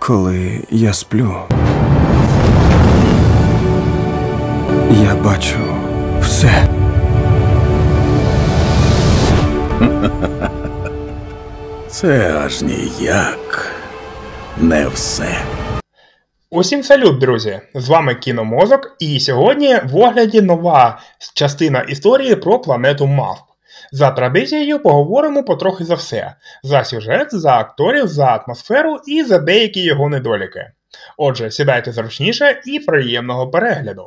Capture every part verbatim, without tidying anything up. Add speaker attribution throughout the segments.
Speaker 1: Коли я сплю, я бачу все.
Speaker 2: Це аж ніяк не все.
Speaker 3: Усім салют, друзі! З вами Кіномозок, і сьогодні в огляді нова частина історії про планету мавп. За традицією поговоримо потрохи за все. За сюжет, за акторів, за атмосферу і за деякі його недоліки. Отже, сідайте зручніше і приємного перегляду.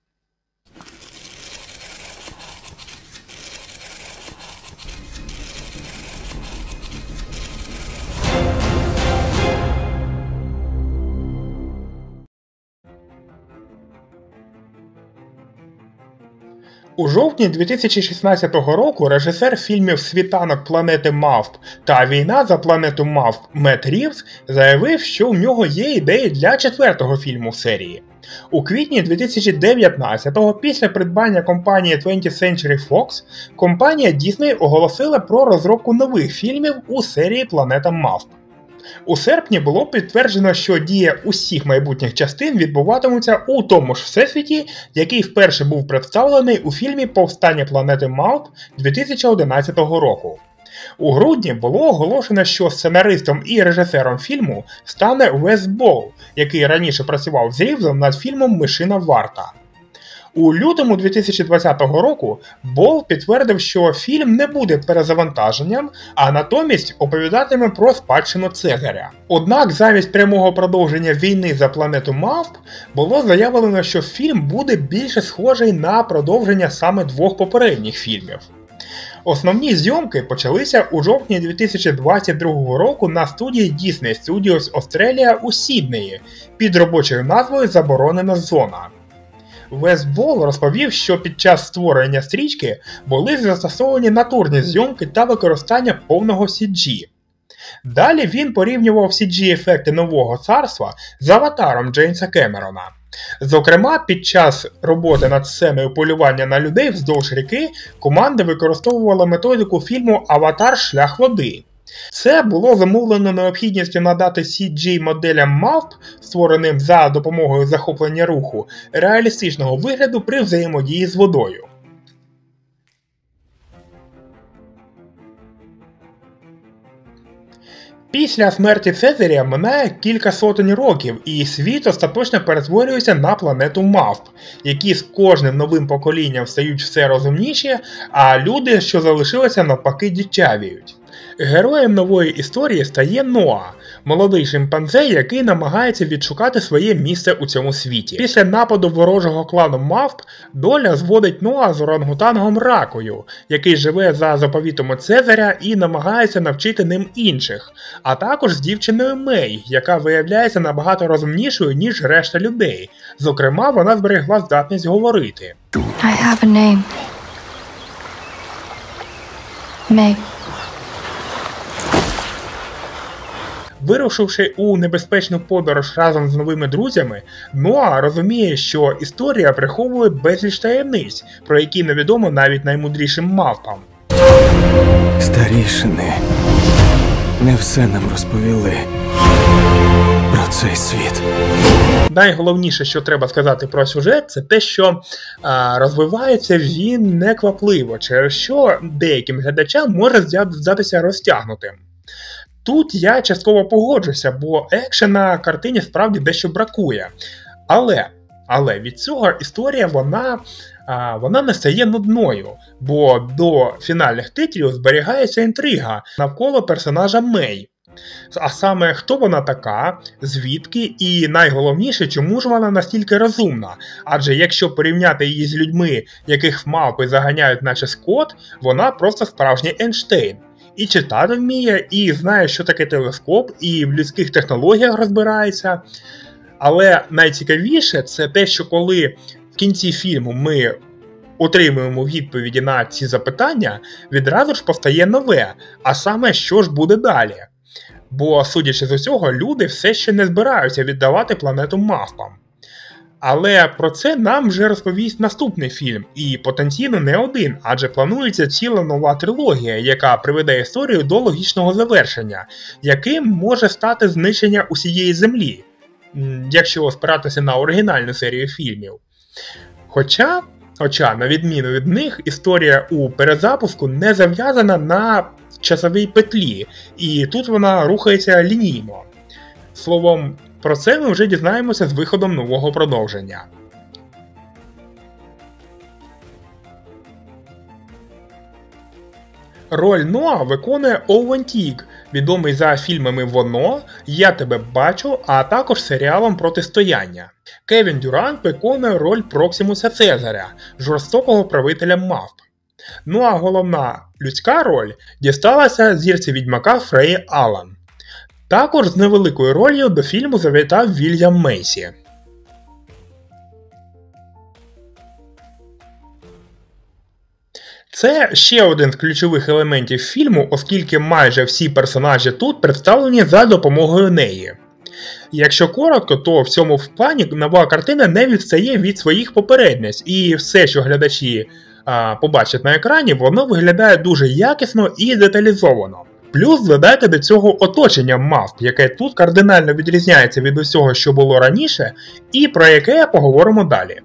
Speaker 3: У жовтні дві тисячі шістнадцятого року режисер фільмів «Світанок планети мавп» та «Війна за планету мавп» Мет Рівз заявив, що в нього є ідеї для четвертого фільму в серії. У квітні дві тисячі дев'ятнадцятого, після придбання компанії твentieth Century Fox, компанія Disney оголосила про розробку нових фільмів у серії «Планета мавп». У серпні було підтверджено, що дія усіх майбутніх частин відбуватимуться у тому ж всесвіті, який вперше був представлений у фільмі «Повстання планети мавп» дві тисячі одинадцятого року. У грудні було оголошено, що сценаристом і режисером фільму стане Вес Бол, який раніше працював з Рівзом над фільмом «Мишина варта». У лютому дві тисячі двадцятого року Бол підтвердив, що фільм не буде перезавантаженням, а натомість оповідатиме про спадщину Цезаря. Однак замість прямого продовження війни за планету мавп було заявлено, що фільм буде більше схожий на продовження саме двох попередніх фільмів. Основні зйомки почалися у жовтні дві тисячі двадцять другого року на студії Disney Studios Australia у Сіднеї під робочою назвою «Заборонена зона». Вес Бол розповів, що під час створення стрічки були застосовані натурні зйомки та використання повного сі джі. Далі він порівнював сі джі-ефекти Нового Царства з «Аватаром» Джеймса Кемерона. Зокрема, під час роботи над сценою полювання на людей вздовж ріки команда використовувала методику фільму «Аватар. Шлях води». Це було замовлено необхідністю надати сі джі-моделям мавп, створеним за допомогою захоплення руху, реалістичного вигляду при взаємодії з водою. Після смерті Цезаря минає кілька сотень років, і світ остаточно перетворюється на планету мавп, які з кожним новим поколінням стають все розумніші, а люди, що залишилися, навпаки дичавіють. Героєм нової історії стає Ноа, молодий шимпанзе, який намагається відшукати своє місце у цьому світі. Після нападу ворожого клану мавп доля зводить Ноа з орангутангом Ракою, який живе за заповітами Цезаря і намагається навчити ним інших, а також з дівчиною Мей, яка виявляється набагато розумнішою, ніж решта людей. Зокрема, вона зберегла здатність говорити.
Speaker 4: I have a name. May.
Speaker 3: Вирушивши у небезпечну подорож разом з новими друзями, Ноа розуміє, що історія приховує безліч таємниць, про які невідомо навіть наймудрішим мавпам.
Speaker 1: Старішини не все нам розповіли про цей світ.
Speaker 3: Найголовніше, що треба сказати про сюжет, це те, що а, розвивається він неквапливо, через що деяким глядачам може здатися розтягнутим. Тут я частково погоджуся, бо екшена картині справді дещо бракує. Але, але від цього історія, вона, а, вона не стає нудною, бо до фінальних титрів зберігається інтрига навколо персонажа Мей. А саме, хто вона така, звідки і, найголовніше, чому ж вона настільки розумна. Адже якщо порівняти її з людьми, яких мавпи заганяють наче скот, вона просто справжній Ейнштейн. І читати вміє, і знає, що таке телескоп, і в людських технологіях розбирається. Але найцікавіше це те, що коли в кінці фільму ми отримуємо відповіді на ці запитання, відразу ж постає нове, а саме, що ж буде далі. Бо, судячи з усього, люди все ще не збираються віддавати планету мавпам. Але про це нам вже розповість наступний фільм, і потенційно не один, адже планується ціла нова трилогія, яка приведе історію до логічного завершення, яким може стати знищення усієї Землі, якщо спиратися на оригінальну серію фільмів. Хоча, хоча, на відміну від них, історія у перезапуску не зав'язана на часовій петлі, і тут вона рухається лінійно. Словом, про це ми вже дізнаємося з виходом нового продовження. Роль Ноа виконує Оуен Тік, відомий за фільмами «Воно», «Я тебе бачу», а також серіалом «Протистояння». Кевін Дюрант виконує роль Проксімуса Цезаря, жорстокого правителя мавп. Ну а головна людська роль дісталася зірці відьмака Фреї Аллан. Також з невеликою ролью до фільму завітав Вільям Мейсі. Це ще один з ключових елементів фільму, оскільки майже всі персонажі тут представлені за допомогою неї. Якщо коротко, то в цьому плані нова картина не відстає від своїх попередниць, і все, що глядачі а, побачать на екрані, воно виглядає дуже якісно і деталізовано. Плюс додайте до цього оточення мавп, яке тут кардинально відрізняється від усього, що було раніше, і про яке поговоримо далі.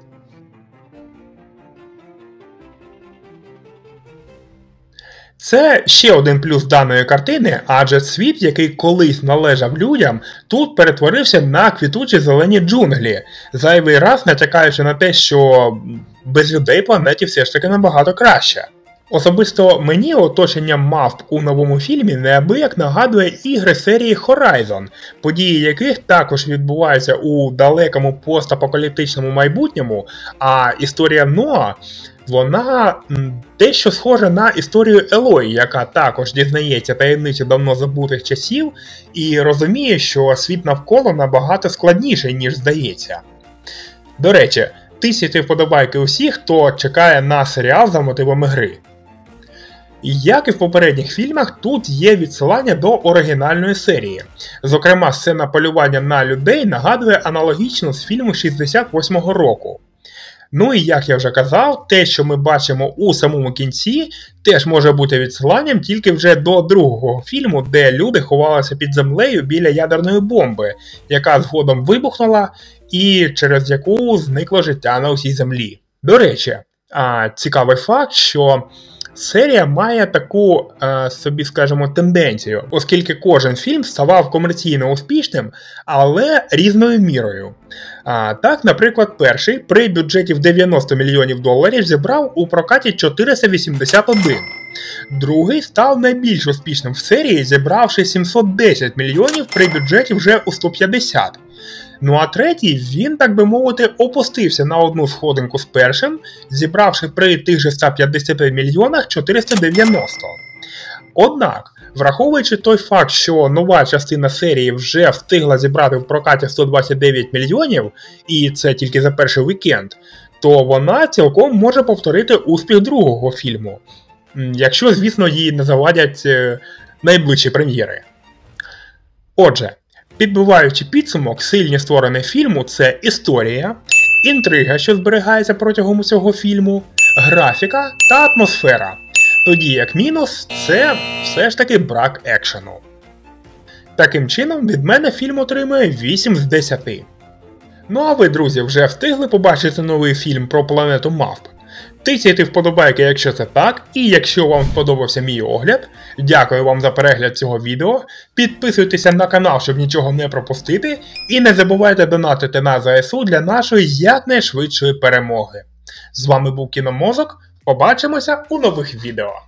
Speaker 3: Це ще один плюс даної картини, адже світ, який колись належав людям, тут перетворився на квітучі зелені джунглі, зайвий раз натякаючи на те, що без людей планеті все ж таки набагато краще. Особисто мені оточення мавп у новому фільмі неабияк нагадує ігри серії Horizon, події яких також відбуваються у далекому постапокаліптичному майбутньому, а історія Ноа, вона дещо схожа на історію Елої, яка також дізнається таємниці давно забутих часів і розуміє, що світ навколо набагато складніший, ніж здається. До речі, тисячі вподобайки усіх, хто чекає на серіал за мотивами гри. Як і в попередніх фільмах, тут є відсилання до оригінальної серії. Зокрема, сцена полювання на людей нагадує аналогічно з фільму шістдесят восьмого року. Ну і як я вже казав, те, що ми бачимо у самому кінці, теж може бути відсиланням тільки вже до другого фільму, де люди ховалися під землею біля ядерної бомби, яка згодом вибухнула і через яку зникло життя на усій землі. До речі, цікавий факт, що серія має таку, е, собі скажімо, тенденцію, оскільки кожен фільм ставав комерційно успішним, але різною мірою. А, так, наприклад, перший при бюджеті в дев'яносто мільйонів доларів зібрав у прокаті чотириста вісімдесят один. Другий став найбільш успішним в серії, зібравши сімсот десять мільйонів при бюджеті вже у сто п'ятдесят. Ну а третій, він, так би мовити, опустився на одну сходинку з першим, зібравши при тих же ста п'ятдесяти мільйонах чотириста дев'яносто. Однак, враховуючи той факт, що нова частина серії вже встигла зібрати в прокаті сто двадцять дев'ять мільйонів, і це тільки за перший вікенд, то вона цілком може повторити успіх другого фільму. Якщо, звісно, їй не завадять найближчі прем'єри. Отже, підбиваючи підсумок, сильні сторони фільму – це історія, інтрига, що зберігається протягом усього фільму, графіка та атмосфера. Тоді як мінус – це все ж таки брак екшену. Таким чином, від мене фільм отримує вісім з десяти. Ну а ви, друзі, вже встигли побачити новий фільм про планету мавп? Тицяйте вподобайки, якщо це так, і якщо вам сподобався мій огляд, дякую вам за перегляд цього відео, підписуйтеся на канал, щоб нічого не пропустити, і не забувайте донатити на ЗСУ для нашої якнайшвидшої перемоги. З вами був Кіномозок, побачимося у нових відео.